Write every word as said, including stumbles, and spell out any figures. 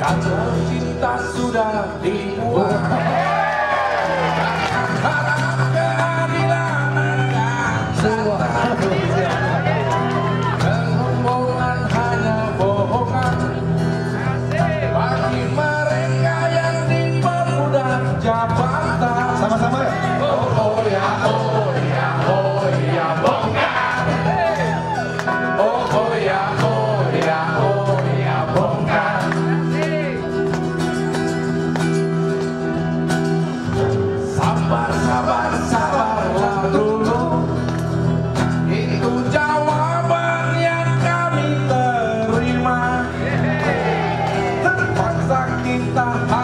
Kalau cinta sudah dibuat, harap keadilan akan datang. Kesombongan hanya bohongan bagi mereka yang dipermudah jabatan. Sama-sama ya? Oh, oh ya, oh ya, oh ya, bongkar. Oh, oh ya, oh ya, oh ya, bongkar. Sabar, sabar, sabarlah dulu. Itu jawaban yang kami terima. Terpaksa kita